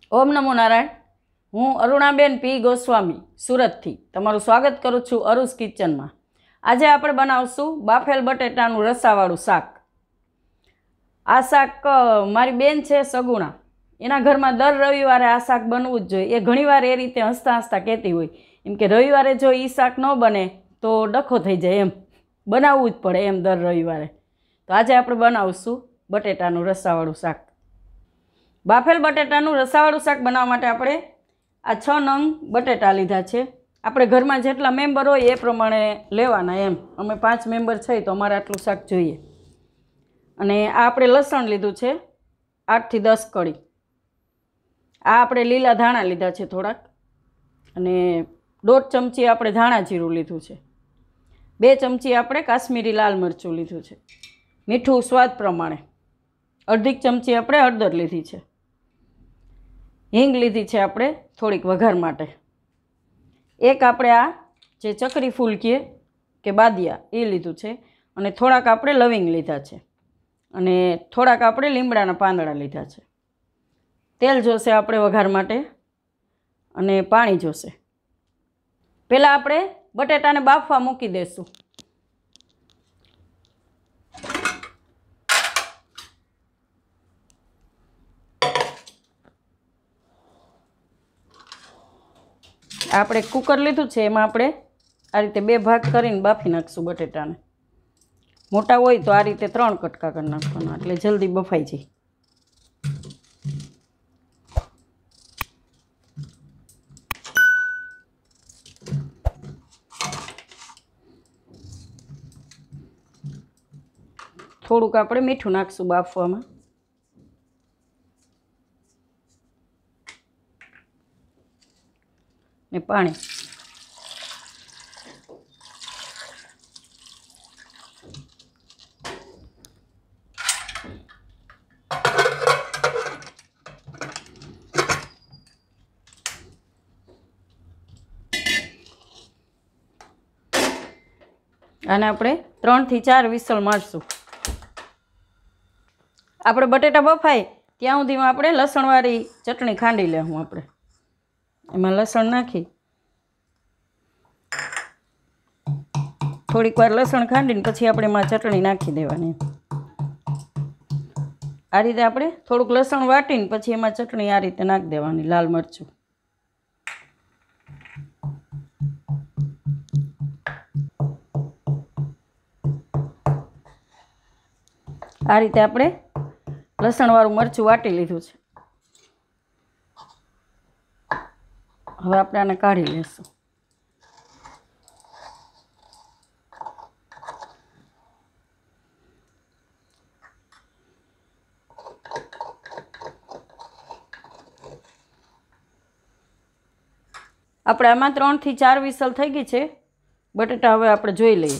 ओम नमो नारायण। हूँ अरुणाबेन पी गोस्वामी सूरत थी तमारुं स्वागत करूँ छूँ अरुस किचन में। आज आपणे बनावशुं बाफेल बटेटानुं रसावाळुं शाक। आ शाक मारी बेन छे सगुणा, एना घर में दर रविवारे आ शाक बनवुं ज जोईए। ए घणीवार ए रीते हसता हसता कहेती होय एम के रविवारे जो ई शाक न बने तो डखो थई जाय, एम बनाववुं ज पड़े एम दर रविवारे। तो आज आपणे बनावशुं बटेटानुं रसावाळुं शाक। बाफेल बटेटानुं रसावाळुं शाक बनाववा माटे आपणे आ 6 नंग बटेटा लीधा छे। આપણે ઘરમાં જેટલા મેમ્બર હોય એ પ્રમાણે લેવાના એમ। અમે 5 મેમ્બર છે તો અમારે આટલું શાક જોઈએ। અને આ આપણે લસણ લીધું છે 8 થી 10 કળી। આ આપણે લીલા ધાણા લીધા છે થોડાક, અને 1.5 ચમચી આપણે ધાણા જીરું લીધું છે। 2 ચમચી આપણે કાશ્મીરી લાલ મરચું લીધું છે। મીઠું સ્વાદ પ્રમાણે। અડધી ચમચી આપણે હળદર લીધી છે। હિંગ લીધી છે આપણે થોડીક વઘાર માટે। एक आपणे आ जे चकरी फूल कहे के बादिया ए लीधुं छे, अने थोड़ाक आपणे लविंग लीधा छे, अने थोड़ाक आपणे લીમડાના પાંદડા लीधा छे। तेल जोशे आपणे वघार माटे, अने पाणी जोशे। पहेला आपणे बटेटाने बाफवा मूकी देशुं। આપણે કુકર લીધું છે, એમાં આપણે આ રીતે 2 ભાગ કરીને બાફી નાખશું બટેટાને। મોટા હોય તો આ રીતે 3 કટકા કરી નાખવાના, એટલે જલ્દી બફાઈ જાય। થોડુંક આપણે મીઠું નાખશું બાફવામાં, ને પાણી। આને આપણે 3 થી 4 વિસલ મારશું। આપણે બટેટા બફાય ત્યાં સુધીમાં આપણે લસણવાળી ચટણી ખાંડી લેવું। આપણે એમાં લસણ નાખી થોડીક વાર લસણ ખાંડીને પછી આપણે એમાં ચટણી નાખી દેવાની। આ રીતે આપણે થોડુંક લસણ વાટીને પછી એમાં ચટણી આ રીતે નાખી દેવાની, લાલ મરચું। આ રીતે આપણે લસણવાળું મરચું વાટી લીધું છે। હવે આપણે આને કાઢી લેશું। આપણે આમાં 3 થી 4 વિસલ થઈ ગઈ છે બટેટા। હવે આપણે જોઈ લઈએ।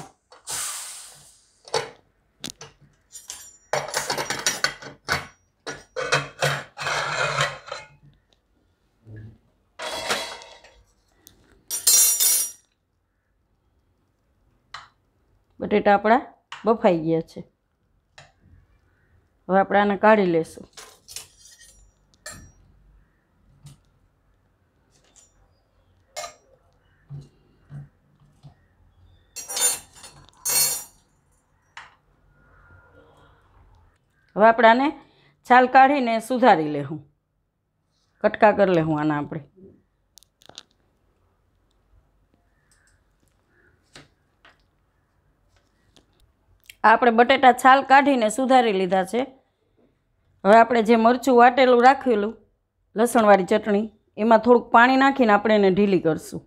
બટેટા આપણા બફાઈ ગયા છે। હવે આપણે આને કાઢી લેશું। હવે આપણે આને છાલ કાઢીને સુધારી લેવું, કટકા કરી લેવું આના આપણે। આપણે બટેટા છાલ કાઢીને સુધારી લીધા છે। હવે આપણે જે મરચું વાટેલું રાખેલું લસણવાળી ચટણી, એમાં થોડુંક પાણી નાખીને આપણે એને ઢીલી કરશું।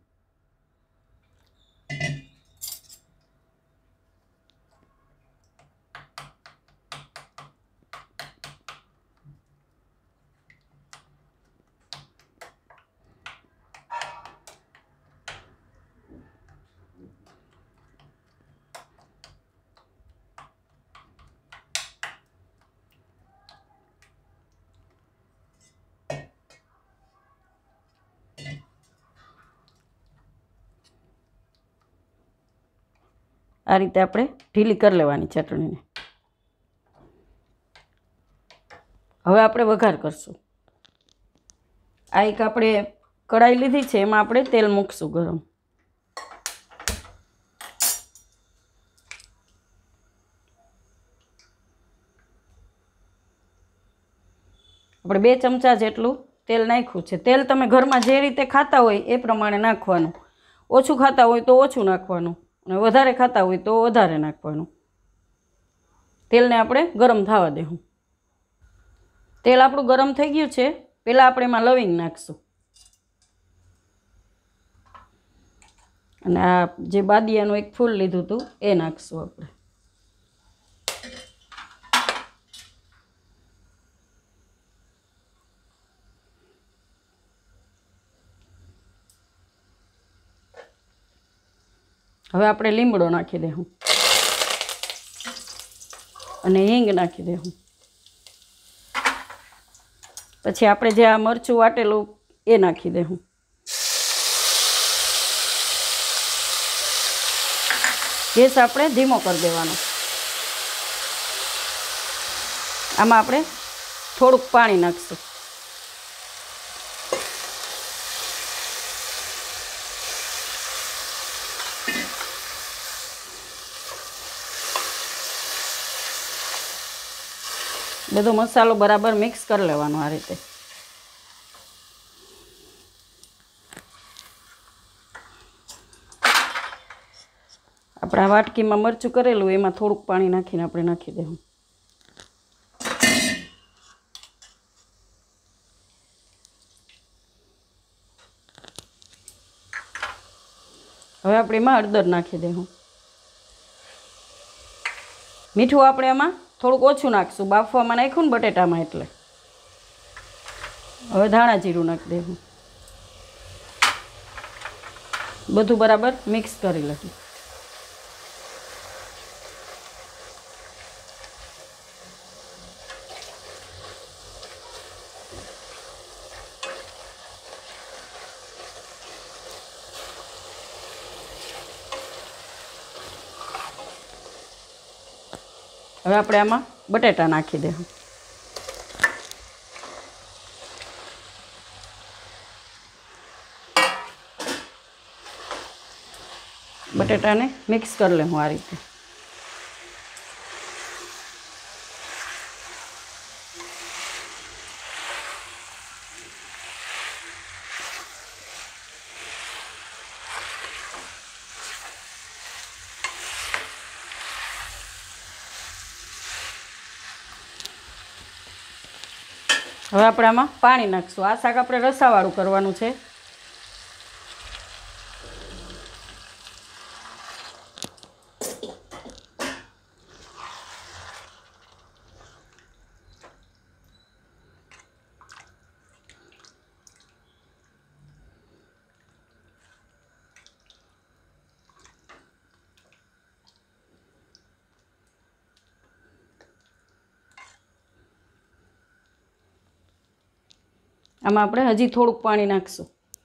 आ रीते आपणे ढीली कर लेवानी चटणी ने। हवे आपणे वघार करशुं। આ એક આપણે કઢાઈ લીધી છે, એમાં આપણે તેલ મૂકશું ગરમ. આપણે 2 ચમચા જેટલું તેલ નાખ્યું છે. તેલ તમે ઘરમાં જે રીતે ખાતા હોય એ પ્રમાણે નાખવાનું. ઓછું ખાતા હોય તો ઓછું નાખવાનું અને વધારે ખાતા હોય તો વધારે નાખવાનું. તેલને આપણે ગરમ થવા દેવું. તેલ આપણું ગરમ થઈ ગયું છે. પહેલાં આપણે એમાં લવિંગ નાખશું અને આ જે બાદિયાનું એક ફૂલ લીધું હતું એ નાખશું આપણે. હવે આપણે લીમડો નાખી દઉં અને હિંગ નાખી દઉં. પછી આપણે જે આ મરચું વાટેલું એ નાખી દઉં. ગેસ આપણે ધીમો કરી દેવાનો. આમાં આપણે થોડુંક પાણી નાખશું. બધો મસાલો બરાબર મિક્સ કરી લેવાનો આ રીતે. આપણા વાટકીમાં મરચું કરેલું એમાં થોડુંક પાણી નાખીને આપણે નાખી દેવું. હવે આપણે એમાં હળદર નાખી દેવું. મીઠું આપણે એમાં થોડુંક ઓછું નાખશું, બાફવામાં નાખ્યું ને બટેટામાં એટલે. હવે ધાણા જીરું નાખી દેવું. બધું બરાબર મિક્સ કરી લેવું. હવે આપણે આમાં બટેટા નાખી દઈશું. બટેટાને મિક્સ કરી લેવું આ રીતે. હવે આપણે આમાં પાણી નાખશું. આ શાક આપણે રસાવાળું કરવાનું છે. આમાં આપણે હજી થોડુંક પાણી નાખશું.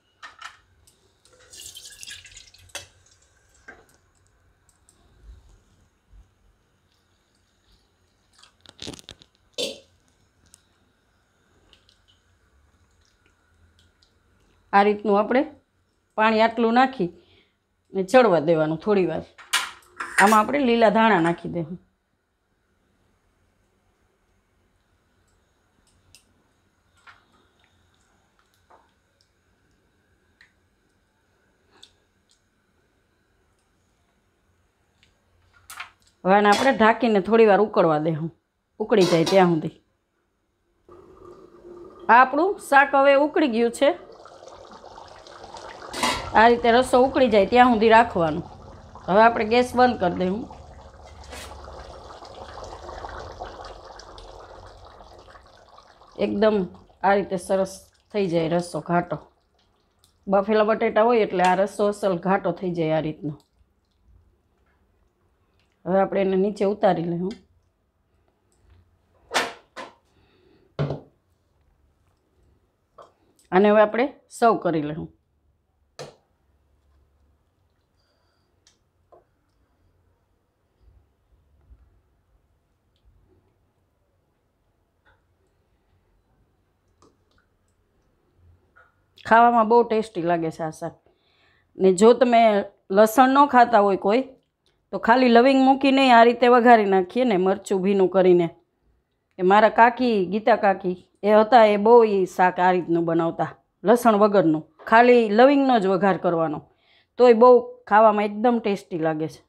આ રીતનું આપણે પાણી આટલું નાખી ને ચડવા દેવાનું થોડી વાર. આમાં આપણે લીલા ધાણા નાખી દેવું. હવે આને આપણે ઢાંકીને થોડી વાર ઉકળવા દેવું, ઉકળી જાય ત્યાં સુધી. આ આપણું શાક હવે ઉકળી ગયું છે. આ રીતે રસો ઉકળી જાય ત્યાં સુધી રાખવાનું. હવે આપણે ગેસ બંધ કરી દઈશું. એકદમ આ રીતે સરસ થઈ જાય રસો ઘાટો. બફેલા બટેટા હોય એટલે આ રસો અસલ ઘાટો થઈ જાય આ રીતનો. હવે આપણે એને નીચે ઉતારી લઈશું. અને હવે આપણે સર્વ કરી લઈશું. ખાવામાં બહુ ટેસ્ટી લાગે છે આ શાક. ને જો તમે લસણ ન ખાતા હોય કોઈ તો ખાલી લવિંગ મૂકીને આ રીતે વઘારી નાખીએ ને મરચું ભીનું કરીને. એ મારા કાકી ગીતા કાકી એ હતા, એ બહુ એ શાક આ રીતનું બનાવતા, લસણ વગરનું, ખાલી લવિંગનો જ વઘાર કરવાનો, તોય બહુ ખાવામાં એકદમ ટેસ્ટી લાગે છે.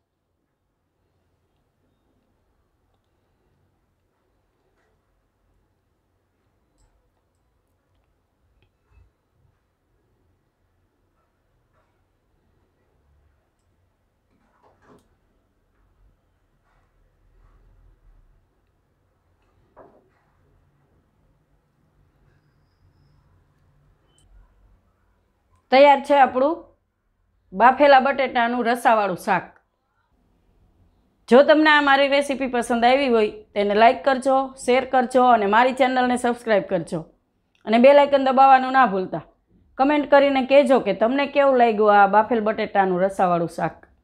તૈયાર છે આપણું બાફેલા બટેટાનું રસાવાળું શાક. જો તમને આ મારી રેસીપી પસંદ આવી હોય તેને લાઈક કરજો, શેર કરજો અને મારી ચેનલને સબસ્ક્રાઈબ કરજો અને બેલ આઇકન દબાવવાનું ના ભૂલતા. કમેન્ટ કરીને કહેજો કે તમને કેવું લાગ્યું આ બાફેલ બટેટાનું રસાવાળું શાક.